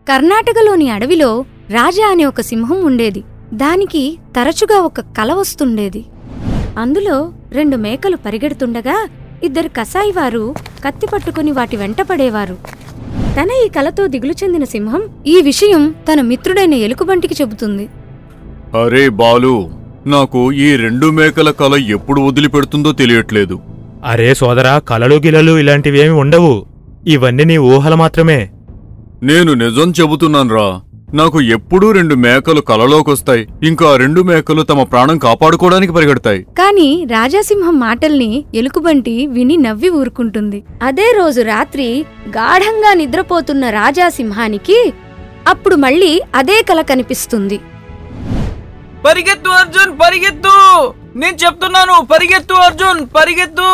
కర్ణాటకలోని అడవిలో రాజా అనే ఒక సింహం ఉండేది. దానికి తరచుగా ఒక కల వస్తుండేది. అందులో 2 మేకలు పరిగెడుతుండగా 2 కసాయివారు కత్తి పట్టుకుని వాటి వెంట పడేవారు. తన ఈ కలతో దిగులు చెందిన సింహం ఈ విషయం తన మిత్రుడైన ఎలుకబంటికి చెబుతుంది. అరే బాలు, నాకు ఈ 2 మేకల కల ఎప్పుడు వదిలిపెడుతుందో తెలియట్లేదు. అరే సోదరా, కలలు గిలలు ఇలాంటివేమి ఉండవు. ఇవన్నీ నీ ఊహలు మాత్రమే. నేను నిజం చెబుతున్నాన్రా. నాకు ఎప్పుడూ 2 మేకలు కలలోకొస్తాయి. ఇంకా 2 మేకలు తమ ప్రాణం కాపాడుకోవడానికి పరిగెడతాయి. కాని రాజాసింహం మాటల్ని ఎలుకబంటి విని నవ్వి ఊరుకుంటుంది. అదే రోజు రాత్రి గాఢంగా నిద్రపోతున్న రాజాసింహానికి అప్పుడు మళ్ళీ అదే కల కనిపిస్తుంది. పరిగెత్తు అర్జున్, పరిగెత్తు! నేను చెప్తున్నాను, పరిగెత్తు అర్జున్, పరిగెత్తు!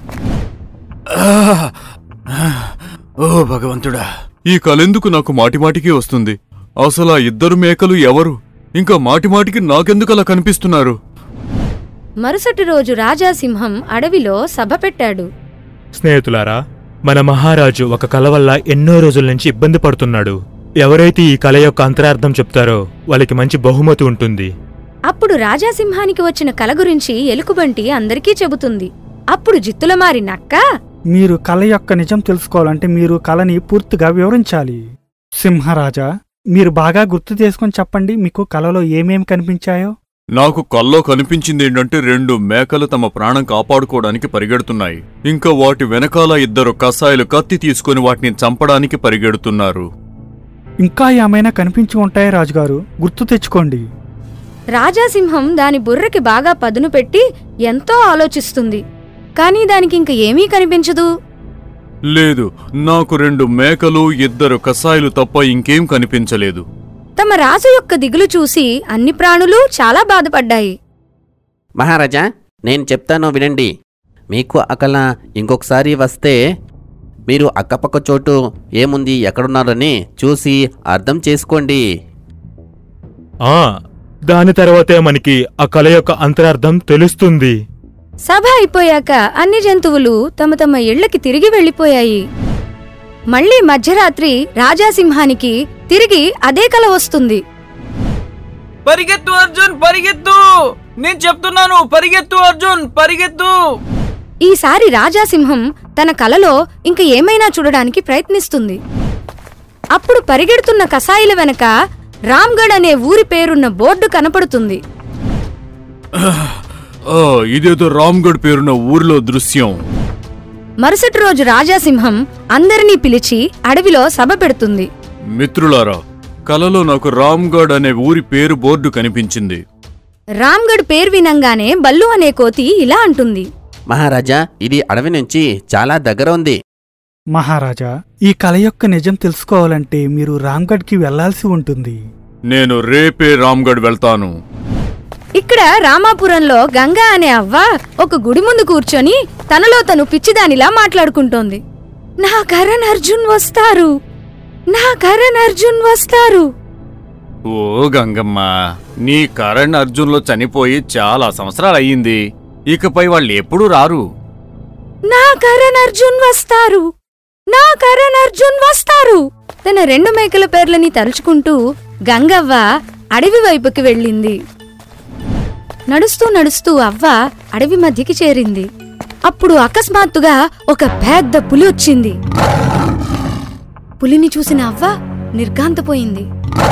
ఓ భగవంతుడా, ఈ కలెందుకు నాకు మాటిమాటికి వస్తుంది? అసలా 2 మేకలు ఎవరు? ఇంకా మాటిమాటికి నాకెందుకలా కనిపిస్తున్నారు? మరుసటి రోజు రాజాసింహం అడవిలో సభ పెట్టాడు. స్నేహితులారా, మన మహారాజు ఒక కల వల్ల ఎన్నో రోజుల నుంచి ఇబ్బంది పడుతున్నాడు. ఎవరైతే ఈ కల యొక్క అంతరార్థం చెప్తారో వాళ్ళకి మంచి బహుమతి ఉంటుంది. అప్పుడు రాజాసింహానికి వచ్చిన కల గురించి ఎలుకబంటి అందరికీ చెబుతుంది. అప్పుడు జిత్తులమారి నక్క, మీరు కల యొక్క నిజం తెలుసుకోవాలంటే మీరు కలని పూర్తిగా వివరించాలి. సింహరాజా, మీరు బాగా గుర్తు చేసుకుని చెప్పండి, మీకు కలలో ఏమేమి కనిపించాయో. నాకు కల్లో కనిపించిందేంటంటే 2 మేకలు తమ ప్రాణం కాపాడుకోవడానికి పరిగెడుతున్నాయి. ఇంకా వాటి వెనకాల 2 కసాయిలు కత్తి తీసుకుని వాటిని చంపడానికి పరిగెడుతున్నారు. ఇంకా ఏమైనా కనిపించి ఉంటాయా రాజుగారు? గుర్తు తెచ్చుకోండి. రాజాసింహం దాని బుర్రకి బాగా పదును పెట్టి ఎంతో ఆలోచిస్తుంది. కాని దానికింక ఏమీ కనిపించదు. లేదు, నాకు 2 మేకలు 2 కసాయిలు తప్ప ఇంకేం కనిపించలేదు. తమ రాజు యొక్క దిగులు చూసి అన్ని ప్రాణులు చాలా బాధపడ్డాయి. మహారాజా, నేను చెప్తాను వినండి. మీకు ఆ కల ఇంకొకసారి వస్తే మీరు అక్కపక్క చోటు ఏముంది, ఎక్కడున్నారని చూసి అర్థం చేసుకోండి. దాని తర్వాతే మనకి ఆ కల యొక్క అంతరార్థం తెలుస్తుంది. సభ అయిపోయాక అన్ని జంతువులు తమ తమ ఇళ్లకి తిరిగి వెళ్లిపోయాయి. మళ్లీ మధ్యరాత్రి రాజాసింహానికి తిరిగి అదే కల వస్తుంది. పరిగెత్తు అర్జున్, పరిగెత్తు! నేను చెప్తున్నాను, పరిగెత్తు అర్జున్, పరిగెత్తు! ఈసారి రాజాసింహం తన కలలో ఇంక ఏమైనా చూడడానికి ప్రయత్నిస్తుంది. అప్పుడు పరిగెడుతున్న కసాయిల వెనక రామ్గఢ్ అనే ఊరి పేరున్న బోర్డు కనపడుతుంది. ఇదేదో రామ్గఢ్ పేరున్న ఊరిలో దృశ్యం. మరుసటి రోజు రాజాసింహం అందరినీ పిలిచి అడవిలో సభ పెడుతుంది. మిత్రులారా, కలలో నాకు రామ్గఢ్ అనే ఊరి పేరు బోర్డు కనిపించింది. రామ్గఢ్ పేరు వినంగానే బల్లు అనే కోతి ఇలా అంటుంది. మహారాజా, ఇది అడవి నుంచి చాలా దగ్గర ఉంది. మహారాజా, ఈ కల యొక్క నిజం తెలుసుకోవాలంటే మీరు రామ్గఢ్కి వెళ్లాల్సి ఉంటుంది. నేను రేపే రామ్గఢ్ వెళ్తాను. ఇక్కడ రామాపురంలో గంగా అనే అవ్వ ఒక గుడి ముందు కూర్చొని తనలో తను పిచ్చిదానిలా మాట్లాడుకుంటోంది. నా కరణ్ అర్జున్ వస్తారు, నా కరణ్ అర్జున్ వస్తారు. ఓ గంగమ్మ, నీ కరణ్ అర్జున్లో చనిపోయి చాలా సంవత్సరాలయ్యింది. ఇకపై వాళ్ళు ఎప్పుడూ రారు. నా కరణ్ అర్జున్ వస్తారు, నా కరణ్ అర్జున్ వస్తారు. తన 2 మేకల పేర్లని తలుచుకుంటూ గంగవ్వ అడవి వైపుకి వెళ్ళింది. నడుస్తూ నడుస్తూ అవ్వ అడవి మధ్యకి చేరింది. అప్పుడు అకస్మాత్తుగా ఒక పెద్ద పులి వచ్చింది. పులిని చూసిన అవ్వ నిర్ఘాంతపోయింది.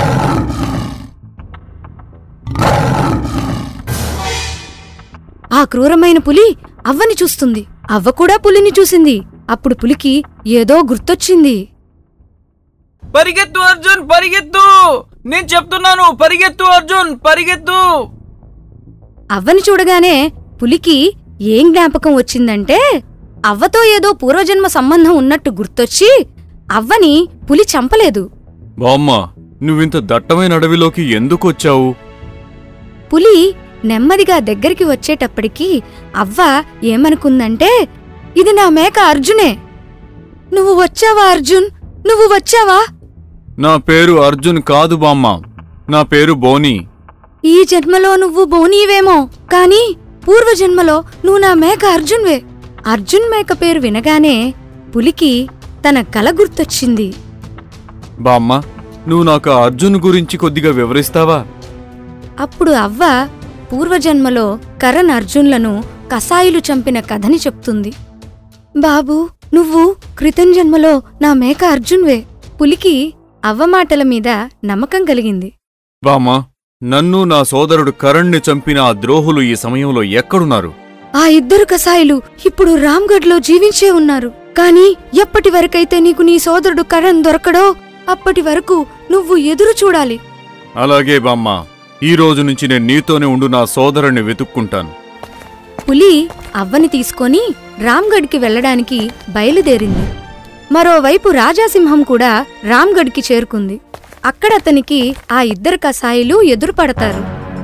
ఆ క్రూరమైన పులి అవ్వని చూస్తుంది. అవ్వ కూడా పులిని చూసింది. అప్పుడు పులికి ఏదో గుర్తొచ్చింది. పరిగెత్తు అర్జున్, పరిగెత్తు! నేను చెప్తున్నాను, పరిగెత్తు అర్జున్, పరిగెత్తు! అవ్వని చూడగానే పులికి ఏం జ్ఞాపకం వచ్చిందంటే అవ్వతో ఏదో పూర్వజన్మ సంబంధం ఉన్నట్టు గుర్తొచ్చి అవ్వని పులి చంపలేదు. బామ్మ, నువ్వింత దట్టమైన అడవిలోకి ఎందుకొచ్చావు? పులి నెమ్మదిగా దగ్గరికి వచ్చేటప్పటికి అవ్వ ఏమనుకుందంటే, ఇది నా మేక అర్జునే. నువ్వు వచ్చావా అర్జున్? నువ్వు వచ్చావా? నా పేరు అర్జున్ కాదు బామ్మ, నా పేరు బోని. ఈ జన్మలో నువ్వు బోనీవేమో, కాని పూర్వజన్మలో నువ్వు నా మేక అర్జున్వే. అర్జున్ మేక పేరు వినగానే పులికి తన కల గుర్తొచ్చింది. బామ్మ, నువ్వు నాకు ఆ అర్జున్ గురించి కొద్దిగా వివరిస్తావా? అప్పుడు అవ్వ పూర్వజన్మలో కరణ్ అర్జున్లను కసాయిలు చంపిన కథని చెప్తుంది. బాబూ, నువ్వు క్రితం జన్మలో నా మేక అర్జున్వే. పులికి అవ్వ మాటల మీద నమ్మకం కలిగింది. బామ్మా, నన్ను నా సోదరుడు కరణ్ని చంపిన ఆ ద్రోహులు ఈ సమయంలో ఎక్కడున్నారు? ఆ ఇద్దరు కసాయిలు ఇప్పుడు రామ్గఢ్లో జీవించే ఉన్నారు. కాని ఎప్పటి వరకైతే నీకు నీ సోదరుడు కరణ్ దొరకడో అప్పటి వరకు నువ్వు ఎదురు చూడాలి. అలాగే బామ్మా, ఈ రోజు నుంచి నేను నీతోనే ఉండు నా సోదరుణ్ణి వెతుక్కుంటాను. పులి అవ్వని తీసుకొని రామ్గఢ్కి వెళ్లడానికి బయలుదేరింది. మరోవైపు రాజాసింహం కూడా రామ్గఢ్కి చేరుకుంది. అక్కడ అతనికి ఆ ఇద్దరు కసాయిలు ఎదురుపడతారు.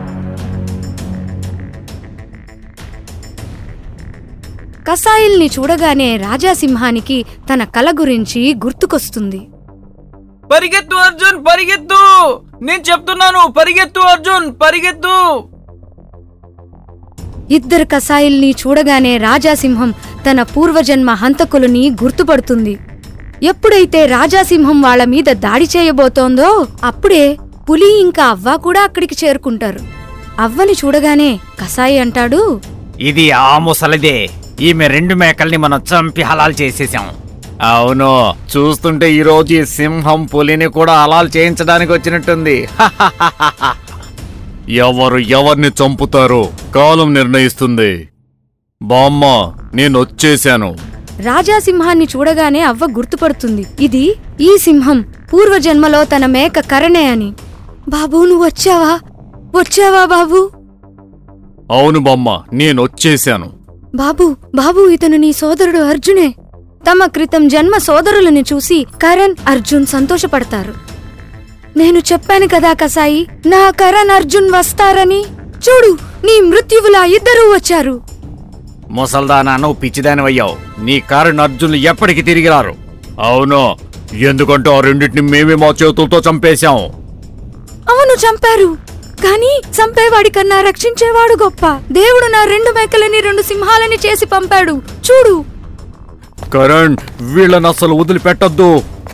కసాయిల్ని చూడగానే రాజాసింహానికి తన కల గురించి గుర్తుకొస్తుంది. పరిగెత్తు అర్జున్, పరిగెత్తు! నేను చెప్తున్నాను, పరిగెత్తు అర్జున్, పరిగెత్తు! ఇద్దరు కసాయిల్ని చూడగానే రాజాసింహం తన పూర్వజన్మ హంతకులని గుర్తుపడుతుంది. ఎప్పుడైతే రాజాసింహం వాళ్ల మీద దాడి చేయబోతోందో అప్పుడే పులి ఇంకా అవ్వ కూడా అక్కడికి చేరుకుంటారు. అవ్వని చూడగానే కసాయి అంటాడు, ఇది ఆ ముసలిదే. ఈమె 2 మేకల్ని మనం చంపి హలాల్ చేసేసాం. అవును, చూస్తుంటే ఈరోజు ఈ సింహం పులిని కూడా హలాల్ చేయించడానికి వచ్చినట్టుంది. ఎవరిని చంపుతారో కాలం నిర్ణయిస్తుంది. బామ్మ, నేనొచ్చేశాను. రాజాసింహాన్ని చూడగానే అవ్వ గుర్తుపడుతుంది. ఇది ఈ సింహం పూర్వజన్మలో తన మేక కరణే అని. బాబూ, నువ్వొచ్చావా? వచ్చావా బాబూ? అవును బామ్మ, నేనొచ్చేశాను. బాబూ, ఇతను నీ సోదరుడు అర్జునే. తమ క్రితం జన్మ సోదరులను చూసి కరణ్, అర్జున్ సంతోషపడతారు. నేను చెప్పాను కదా కసాయి, నా కరణ్, అర్జున్ వస్తారని. చూడు, నీ మృత్యువులా ఇద్దరూ వచ్చారు. ముసల్దానా, నువ్వు పిచ్చిదానివయ్యావు. నీ కరణ్, అర్జున్లు ఎప్పటికి తిరిగి రారు. అవును, ఎందుకంటే ఆ రెండింటిని మేమే మా చేతులతో చంపేశాం. అవును, చంపారు. కాని చంపేవాడి కన్నా రక్షించేవాడు గొప్ప. దేవుడు నా 2 మేకలని 2 సింహాలని చేసి పంపాడు. చూడు. కరణ్, వీళ్ళని అసలు వదిలిపెట్టద్దు.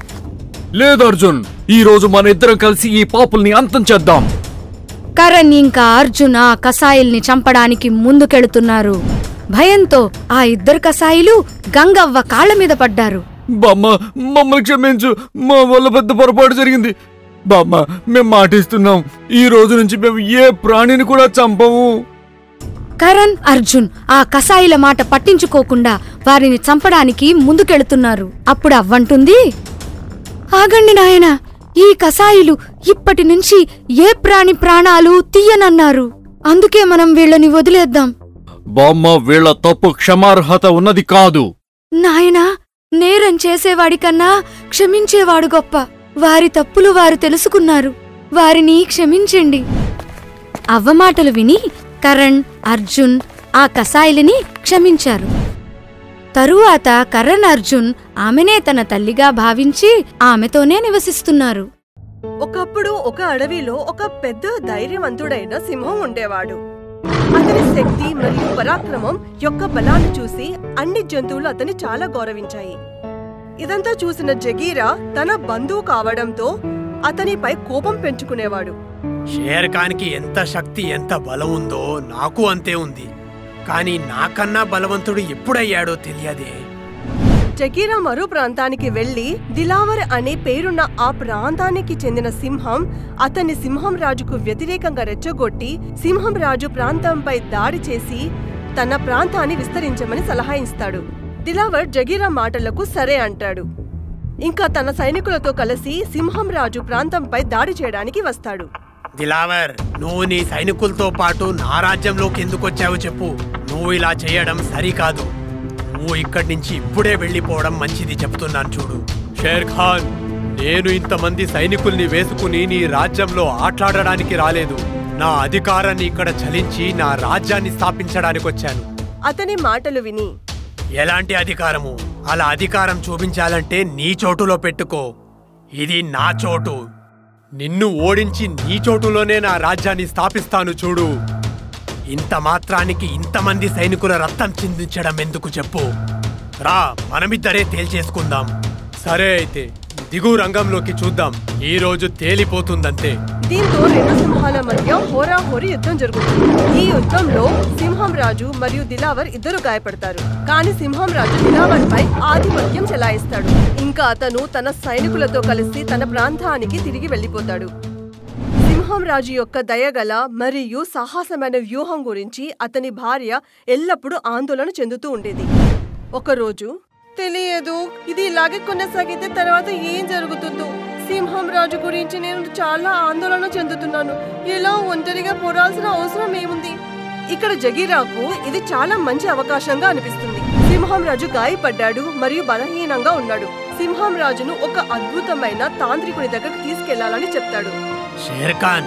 లేదు అర్జున్, ఈ రోజు మన ఇద్దరం కలిసి ఈ పాపుల్ని అంతం చేద్దాం. కరణ్ ఇంకా అర్జున్ ఆ కసాయిల్ని చంపడానికి ముందుకెళుతున్నారు. భయంతో ఆ ఇద్దరు కసాయిలు గంగవ్వ కాళ్ల మీద పడ్డారు. బామ్మ, మమ్మల్ని క్షమించు. మా వల్ల పెద్ద పొరపాటు జరిగింది. బామ్మ, మేం మాటిస్తున్నాం, ఈ రోజు నుంచి మేము ఏ ప్రాణిని కూడా చంపము. కరణ్, అర్జున్ ఆ కసాయిల మాట పట్టించుకోకుండా వారిని చంపడానికి ముందుకెళుతున్నారు. అప్పుడు అవ్వంటుంది, ఆగండి నాయనా, ఈ కసాయిలు ఇప్పటి నుంచి ఏ ప్రాణి ప్రాణాలు తీయనన్నారు. అందుకే మనం వీళ్ళని వదిలేద్దాం. బామ్మ, వీళ్ళ తప్పు క్షమార్హత ఉన్నది కాదు. నాయనా, నేరం చేసేవాడికన్నా క్షమించేవాడు గొప్ప. వారి తప్పులు వారు తెలుసుకున్నారు. వారిని క్షమించండి. అవ్వమాటలు విని కరణ్, అర్జున్ ఆ కసాయిలని క్షమించారు. తరువాత కరణ్, అర్జున్ ఆమెనే తన తల్లిగా భావించి ఆమెతోనే నివసిస్తున్నారు. ఒకప్పుడు ఒక అడవిలో ఒక పెద్ద ధైర్యవంతుడైన సింహం ఉండేవాడు. అతని శక్తి మరియు పరాక్రమం యొక్క బలాన్ని చూసి అన్ని జంతువులు అతన్ని చాలా గౌరవించాయి. ఇదంతా చూసిన జగీరా తన బంధువు కావడంతో అతనిపై కోపం పెంచుకునేవాడు. షేర్ ఖాన్కి ఎంత శక్తి, ఎంత బలం ఉందో నాకు అంతే ఉంది. కానీ నాకన్నా బలవంతుడు ఎప్పుడయ్యాడో తెలియదే. జగీరా మరో ప్రాంతానికి వెళ్లి దిలావర్ అనే పేరున్న ఆ ప్రాంతానికి చెందిన సింహం అతన్ని సింహం రాజుకు వ్యతిరేకంగా రెచ్చగొట్టి సింహం రాజు ప్రాంతంపై దాడి చేసి తన ప్రాంతాన్ని విస్తరించమని సలహా ఇస్తాడు. దిలావర్ జగీరా మాటలకు సరే అంటాడు. ఇంకా తన సైనికులతో కలిసి సింహం రాజు ప్రాంతంపై దాడి చేయడానికి వస్తాడు. దిలావర్, నువ్వు నీ సైనికులతో పాటు నా రాజ్యంలోకి ఎందుకు వచ్చావో చెప్పు. నువ్వు ఇలా చేయడం సరికాదు. నువ్వు ఇక్కడి నుంచి ఇప్పుడే వెళ్లిపోవడం మంచిది, చెప్తున్నాను చూడు. షేర్ ఖాన్, నేను ఇంతమంది సైనికుల్ని వేసుకుని నీ రాజ్యంలో ఆట్లాడడానికి రాలేదు. నా అధికారాన్ని ఇక్కడ చలించి నా రాజ్యాన్ని స్థాపించడానికి వచ్చాను. అతని మాటలు విని, ఎలాంటి అధికారము? అలా అధికారం చూపించాలంటే నీ చోటులో పెట్టుకో. ఇది నా చోటు. నిన్ను ఓడించి నీ చోటులోనే నా రాజ్యాన్ని స్థాపిస్తాను చూడు. ఇంత మాత్రానికి ఇంతమంది సైనికుల రక్తం చిందించడం ఎందుకు చెప్పు. రా, మనమిద్దరే తేల్చేసుకుందాం. సరే అయితే, దిగు రంగంలోకి చూద్దాం. ఈ రోజు తేలిపోతుందంతే. దీంతో రెండు సింహాల మధ్య హోరాహోరీ యుద్ధం జరుగుతుంది. ఈ యుద్ధంలో సింహం రాజు మరియు దిలావర్ ఇద్దరు గాయపడతారు. కానీ సింహం రాజు దిలావర్ పై ఆధిపత్యం చెలాయిస్తాడు. ఇంకా అతను తన సైనికులతో కలిసి తన ప్రాంతానికి తిరిగి వెళ్లిపోతాడు. సింహం రాజు యొక్క దయగల మరియు సాహసమైన వ్యూహం గురించి అతని భార్య ఎల్లప్పుడూ ఆందోళన చెందుతూ ఉండేది. ఒకరోజు, తెలియదు ఇది ఇలాగే కొనసాగితే తర్వాత ఏం జరుగుతుందో. సింహం రాజు గురించి నేను చాలా ఆందోళన చెందుతున్నాను. ఇలా ఒంటరిగా పోరాల్సిన అవసరం ఏముంది? ఇక్కడ జగీరాకు ఇది చాలా మంచి అవకాశంగా అనిపిస్తుంది. సింహం రాజు గాయపడ్డాడు మరియు బలహీనంగా ఉన్నాడు. సింహం రాజును ఒక అద్భుతమైన తాంత్రికుని దగ్గరకు తీసుకెళ్లాలని చెప్తాడు. షేర్ ఖాన్,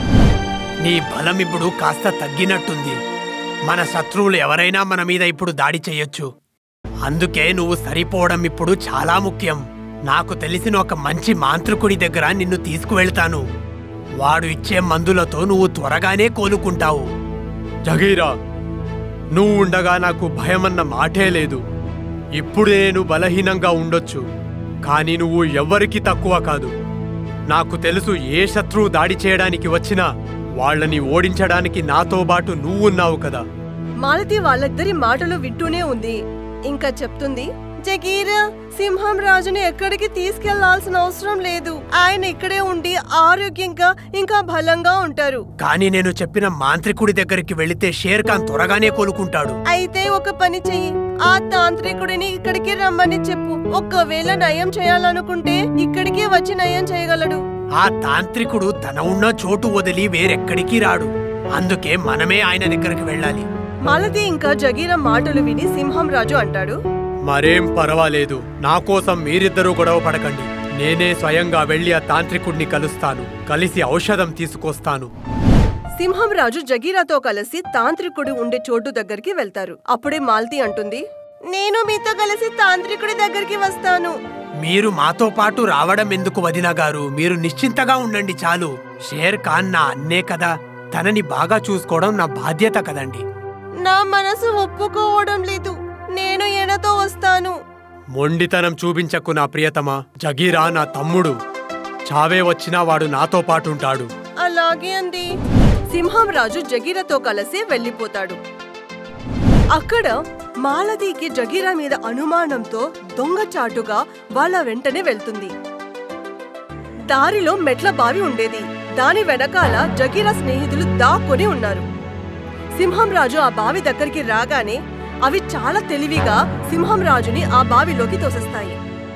నీ బలం ఇప్పుడు కాస్త తగ్గినట్టుంది. మన శత్రువులు ఎవరైనా మన మీద ఇప్పుడు దాడి చేయొచ్చు. అందుకే నువ్వు సరిపోవడం ఇప్పుడు చాలా ముఖ్యం. నాకు తెలిసిన ఒక మంచి మాంత్రికుడి దగ్గర నిన్ను తీసుకువెళ్తాను. వాడు ఇచ్చే మందులతో నువ్వు త్వరగానే కోలుకుంటావు. జగీరా, నువ్వు ఉండగా నాకు భయమన్న మాటే లేదు. ఇప్పుడు నేను బలహీనంగా ఉండొచ్చు, కానీ నువ్వు ఎవ్వరికీ తక్కువ కాదు. నాకు తెలుసు, ఏ శత్రువు దాడి చేయడానికి వచ్చినా వాళ్ళని ఓడించడానికి నాతో పాటు నువ్వున్నావు కదా. మాలతి వాళ్ళిద్దరి మాటలు వింటూనే ఉంది. ఇంకా చెప్తుంది, జగీరా, సింహం రాజుని ఎక్కడికి తీసుకెళ్లాల్సిన అవసరం లేదు. ఆయన ఇక్కడే ఉండి ఆరోగ్యంగా ఇంకా బలంగా ఉంటారు. కానీ నేను చెప్పిన మాంత్రికుడి దగ్గరికి వెళితే షేర్ ఖాన్ త్వరగానే కోలుకుంటాడు. అయితే ఒక పని చెయ్యి, ఆ తాంత్రికుడిని ఇక్కడికి రమ్మని చెప్పు. ఒకవేళ నయం చేయాలనుకుంటే ఇక్కడికే వచ్చి నయం చేయగలడు. ఆ తాంత్రికుడు తన ఉన్న చోటు వదిలి వేరెక్కడికి రాడు. అందుకే మనమే ఆయన దగ్గరికి వెళ్ళాలి. మాలతి ఇంకా జగీరా మాటలు విని సింహం రాజు అంటాడు, మరేం పర్వాలేదు, నా కోసం మీరిద్దరూ గొడవ పడకండి. నేనే స్వయంగా వెళ్లి ఆ తాంత్రికుడిని కలుస్తాను. కలిసి ఔషధం తీసుకొస్తాను. సింహం రాజు జగీరాతో కలిసి తాంత్రికుడు ఉండే చోటు దగ్గరికి వెళ్తారు. అప్పుడే మాలతి అంటుంది, నేను మీతో కలిసి తాంత్రికుడి దగ్గరికి వస్తాను. మీరు మాతో పాటు రావడం ఎందుకు వదినా గారు? మీరు నిశ్చింతగా ఉండండి చాలు. షేర్ ఖాన్ నా అన్నే కదా, తనని బాగా చూసుకోవడం నా బాధ్యత కదండి. నా మనసు ఒప్పుకోవడం లేదు. నేను ఎనతో వస్తాను. మొండితనం చూపించకు నా ప్రియతమా. జగీరా నా తమ్ముడు. చావే వచ్చినా వాడు నాతో పాటుంటాడు. అలాగే అంది. సింహం రాజు జగీరాతో కలిసి వెళ్లిపోతాడు. అక్కడ మాలతికి జగీరా మీద అనుమానంతో దొంగచాటుగా వాళ్ళ వెంటనే వెళ్తుంది. దారిలో మెట్ల బావి ఉండేది. దాని వెనకాల జగీరా స్నేహితులు దాక్కుని ఉన్నారు. సింహం రాజు ఆ బావి దగ్గరికి రాగానే అవి చాలా తెలివిగా సింహం రాజుని ఆ బావిలోకి తోసేస్తాయి.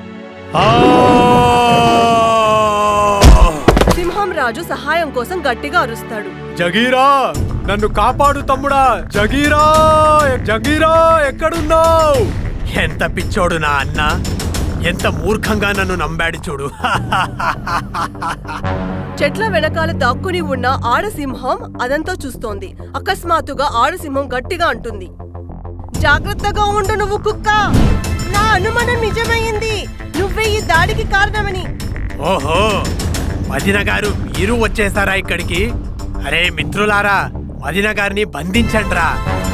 సింహం రాజు సహాయం కోసం గట్టిగా అరుస్తాడు, జగీరా, నన్ను కాపాడు తమ్ముడా. జగీరా, జగీరా, ఎక్కడున్నావు? ఎంత పిచ్చోడు నా అన్న. ఎంత మూర్ఖంగా నన్ను నమ్మాడు చూడు. చెట్ల వెనకాల దాక్కుని ఉన్న ఆడసింహం అదంతా చూస్తోంది. అకస్మాత్తుగా ఆడసింహం గట్టిగా అంటుంది, జాగ్రత్తగా ఉండు నువ్వు కుక్క. నా అనుమానం నిజమైంది. నువ్వే ఈ దాడికి కారణమని. ఓహో, వదిన గారు మీరు వచ్చేసారా ఇక్కడికి? అరే మిత్రులారా, వదిన గారిని బంధించండ్రా.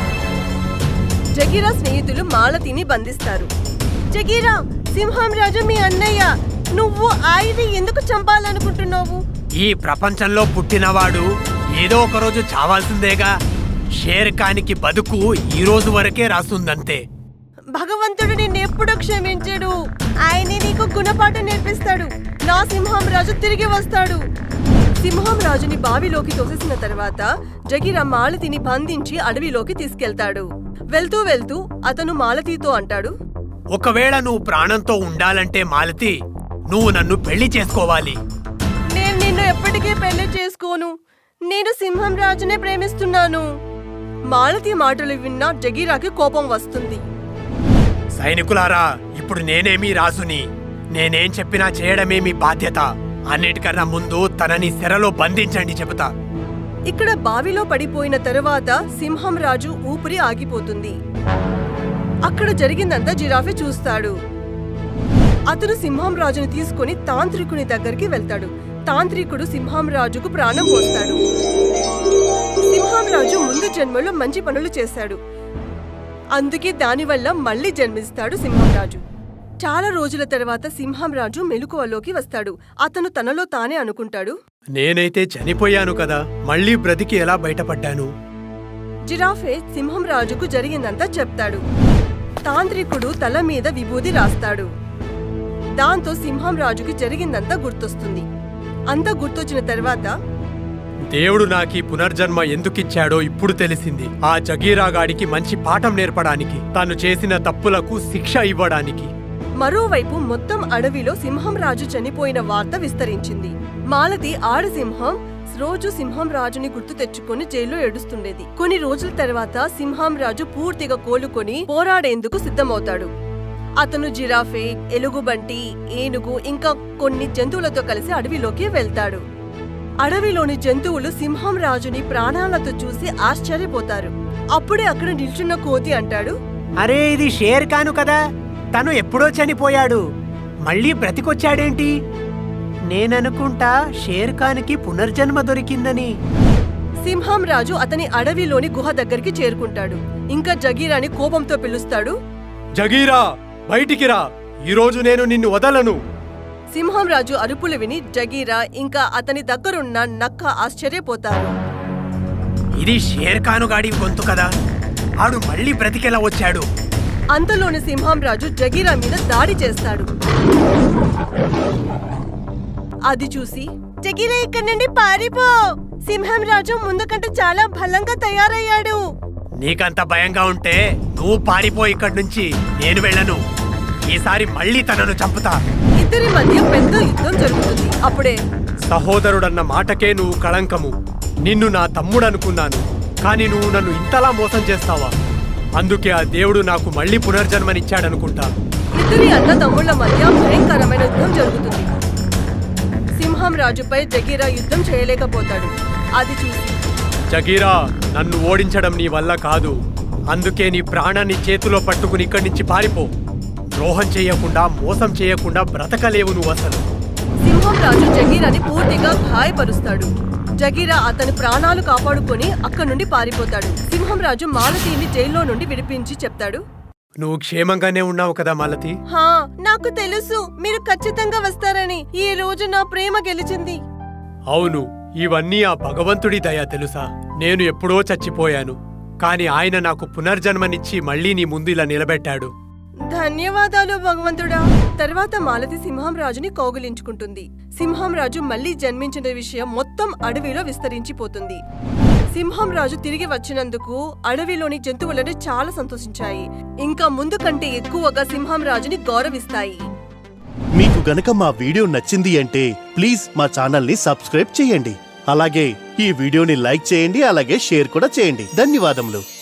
జగీరా స్నేహితులు మాలతిని బంధిస్తారు. జగీరా, సింహం రాజు మీ అన్నయ్య. నువ్వు ఆయన్ని ఎందుకు చంపాలనుకుంటున్నావు? ఈ ప్రపంచంలో పుట్టినవాడు ఏదో ఒక రోజు చావాల్సిందేగా. షేర్ ఖాన్కి బతుకు ఈ రోజు వరకే రాస్తుందంతే. భగవంతుడు నిన్నెప్పుడు క్షమించడు. ఆయనే నీకు గుణపాఠం నేర్పిస్తాడు. నా సింహం రాజు తిరిగి వస్తాడు. సింహం రాజుని బావిలోకి తోసేసిన తర్వాత జగీరా మాలతిని బంధించి అడవిలోకి తీసుకెళ్తాడు. వెళ్తూ వెళ్తూ అతను మాలతితో అంటాడు, ఒకవేళ నువ్వు ప్రాణంతో ఉండాలంటే మాలతి, నువ్వు నన్ను పెళ్లి చేసుకోవాలి. నేను నిన్ను ఎప్పటికీ పెళ్లి చేసుకోను. నేను సింహం రాజునే ప్రేమిస్తున్నాను. మాలతి మాటలు విన్నా జగీరాకి కోపం వస్తుంది. సైనికులారా, ఇప్పుడు నేనేమీ రాజుని. నేనేం చెప్పినా చేయడమే మీ బాధ్యత. అన్నిటికన్నా ముందు తనని శరలో బంధించండి చెబుతా. ఇక్కడ బావిలో పడిపోయిన తరువాత సింహం రాజు ఊపిరి ఆగిపోతుంది. అక్కడ జరిగిందంతా జిరాఫీ చూస్తాడు. అతను సింహం రాజుని తీసుకుని తాంత్రికుని దగ్గరికి వెళ్తాడు. తాంత్రికుడు సింహం రాజుకు ప్రాణం పోస్తాడు. సింహం రాజు ముందు జన్మలో మంచి పనులు చేశాడు. అందుకే దానివల్ల మళ్ళీ జన్మిస్తాడు సింహం రాజు. చాలా రోజుల తర్వాత సింహం రాజు మెలకువలోకి వస్తాడు. అతను తనలో తానే అనుకుంటాడు, నేనైతే చనిపోయాను కదా, మళ్ళీ బ్రతికి ఎలా బయటపడ్డాను? జిరాఫే సింహం రాజుకు జరిగిందంతా చెప్తాడు. తాంత్రికుడు తల మీద విభూది రాస్తాడు. దాంతో సింహం రాజుకి జరిగిందంతా గుర్తొస్తుంది. అంతా గుర్తొచ్చిన తర్వాత, దేవుడు నాకీ పునర్జన్మ ఎందుకిచ్చాడో ఇప్పుడు తెలిసింది. ఆ జగీరాగాడికి మంచి పాఠం నేర్పడానికి, తాను చేసిన తప్పులకు శిక్ష ఇవ్వడానికి. మరోవైపు మొత్తం అడవిలో సింహం రాజు చనిపోయిన వార్త విస్తరించింది. మాలతి ఆడసింహం రోజు సింహం రాజుని గుర్తు తెచ్చుకొని జైల్లో ఏడుస్తుండేది. కొన్ని రోజుల తర్వాత సింహం రాజు పూర్తిగా కోలుకొని పోరాడేందుకు సిద్ధమవుతాడు. అతను జిరాఫే, ఎలుగుబంటి, ఏనుగు ఇంకా కొన్ని జంతువులతో కలిసి అడవిలోకి వెళ్తాడు. అడవిలోని జంతువులు సింహం రాజుని ప్రాణాలతో చూసి ఆశ్చర్యపోతారు. అప్పుడే అక్కడ నిల్చున్న కోతి అంటాడు, అరే, ఇది షేర్ ఖాను కదా, తను ఎప్పుడో చనిపోయాడు, మళ్ళీ బ్రతికొచ్చాడేంటి? నేననుకుంటా షేర్ ఖాన్కి పునర్జన్మ దొరికిందని. సింహం రాజు అతని అడవిలోని గుహ దగ్గరికి చేరుకుంటాడు. ఇంకా జగీరాని కోపంతో పిలుస్తాడు, జగీరా, బయటికి రా, ఈరోజు నేను నిన్ను వదలను. సింహం రాజు అరుపులు విని జగీరా ఇంకా అతని దగ్గరున్న నక్క ఆశ్చర్యపోతారు. ఇది షేర్ ఖాను గాడి గొంతు కదా, ఆడు మళ్ళీ బ్రతికెలా వచ్చాడు? అంతలోని సింహం రాజు జగీరా మీద దాడి చేస్తాడు. అది చూసి, జగీరా ఇక్కడి నుండి పారిపో, సింహం రాజు ముందు కంటే చాలా బలంగా తయారయ్యాడు. నీకంత భయంగా ఉంటే నువ్వు పారిపో ఇక్కడి నుంచి, నేను వెళ్ళను. ఈసారి మళ్ళీ తనను చంపుతా. ఇద్దరి మధ్య పెద్ద యుద్ధం జరుగుతుంది. అప్పుడే, సహోదరుడన్న మాటకే నువ్వు కళంకము. నిన్ను నా తమ్ముడనుకున్నాను, కానీ నువ్వు నన్ను ఇంతలా మోసం చేస్తావా? అందుకే ఆ దేవుడు నాకు మళ్ళీ పునర్జన్మనిచ్చాడనుకుంటా. ఇద్దరి అన్నదమ్ముళ్ల మధ్య భయంకరమైన యుద్ధం జరుగుతుంది. సింహం రాజుపై జగీరా యుద్ధం చేయలేకపోతాడు. అది చూసి, జగీరా, నన్ను ఓడించడం నీ వల్ల కాదు, అందుకే నీ ప్రాణాన్ని చేతిలో పట్టుకుని ఇక్కడి నుంచి పారిపో. ద్రోహం చేయకుండా, మోసం చేయకుండా బ్రతకలేవు నువ్వు అసలు. సింహం రాజు జగీరాని పూర్తిగా గాయపరుస్తాడు. జగీరా అతని ప్రాణాలు కాపాడుకొని అక్కడి నుండి పారిపోతాడు. సింహం రాజు మాలతిని జైల్లో నుండి విడిపించి చెప్తాడు, నువ్వు క్షేమంగానే ఉన్నావు కదా మాలతి? హా, నాకు తెలుసు మీరు ఖచ్చితంగా వస్తారని. ఈ రోజు నా ప్రేమ గెలిచింది. అవును, ఇవన్నీ ఆ భగవంతుడి దయ తెలుసా. నేను ఎప్పుడో చచ్చిపోయాను, కాని ఆయన నాకు పునర్జన్మనిచ్చి మళ్ళీ నీ ముందు ఇలా నిలబెట్టాడు. ధన్యవాదాలు భగవంతుడా. తర్వాత మాలతి సింహం రాజుని కౌగిలించుకుంటుంది. సింహం రాజు మళ్లీ జన్మించిన విషయం మొత్తం అడవిలో విస్తరించిపోతుంది. సింహం రాజు తిరిగి వచ్చినందుకు అడవిలోని జంతువులను చాలా సంతోషించాయి. ఇంకా ముందు కంటే ఎక్కువగా సింహం రాజుని గౌరవిస్తాయి. మీకు గనక మా వీడియో నచ్చింది అంటే ప్లీజ్ మా ఛానల్ ని సబ్స్క్రైబ్ చేయండి. అలాగే ఈ వీడియోని లైక్ చేయండి, అలాగే షేర్ కూడా చేయండి. ధన్యవాదములు.